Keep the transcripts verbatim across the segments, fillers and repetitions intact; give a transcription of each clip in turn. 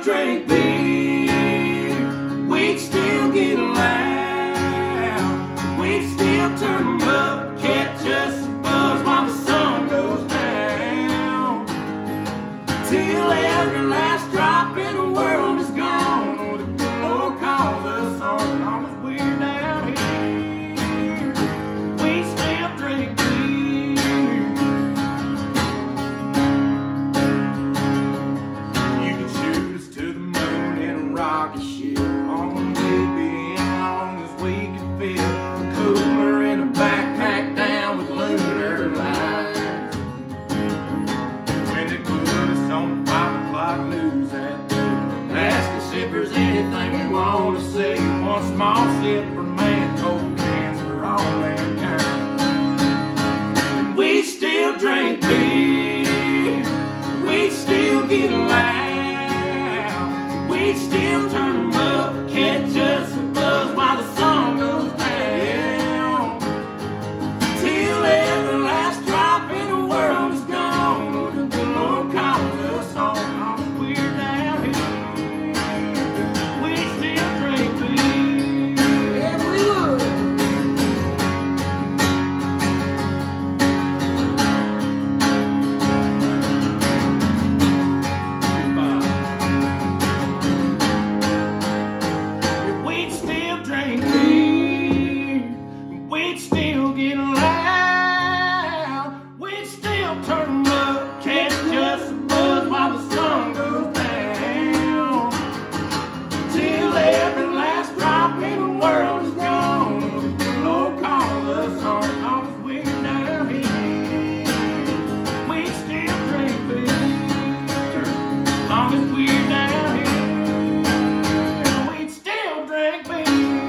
still drink beer. We'd still get loud. We'd still turn them up, catch us a buzz while the sun goes down. Till every last drop in the world is gone, or the good Lord calls us home. Long as we're down here, we still drink beer. You can shoot us to the moon in a rocket ship, on we'd be in long as we can fit. A cooler in a backpack down with lunar lights. When they put us on the five o'clock news that day, ask us if there's anything we want to say. One small sip for man, cold cans for all mankind. We still drink beer. We still get loud. We still turn them up, catch us a buzz while the sun goes down. Till every last drop in the world is gone, or the good Lord calls us home. Long as we're down here, we still drink beer. Yeah, we would. We'd still drink beer. We'd still get loud. We'd still turn them up, catch us a buzz while the sun goes down. Till every last drop in the world is gone, or the good Lord calls us home. Long as we're down here, we still drink beer. Long as we're down here, we still drink beer.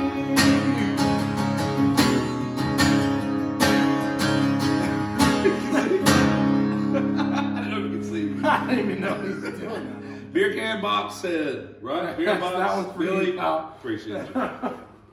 I don't know if you can see me. I didn't even know he was doing that. Beer can box said, right? Beer box, That one's for you, Billy. pal. Appreciate you.